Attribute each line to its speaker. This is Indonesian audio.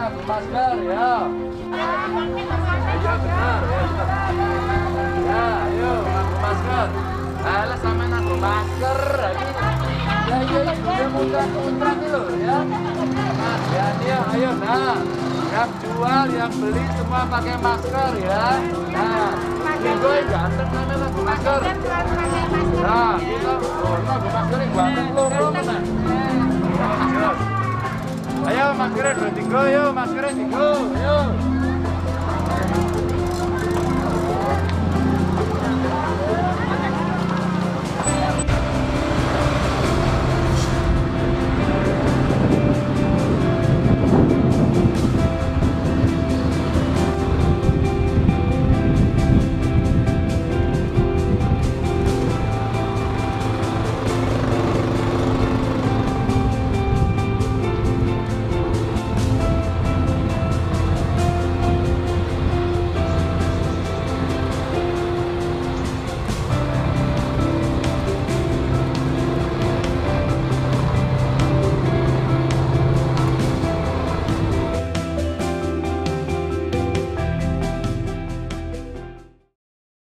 Speaker 1: nganggo masker ya. Ayo benar ya. Ya, ayo nganggo masker. Alah sama nganggo masker lagi. Ya dia muntah itu ya. Nah, ya, ayo nah. Yang jual, yang beli semua pakai masker ya. Nah, minggu ganteng mana nganggo masker. Nah, kita nganggo masker ini ganteng loro mana. Ayo maskernya 2 3 yo, maskernya 3 yo.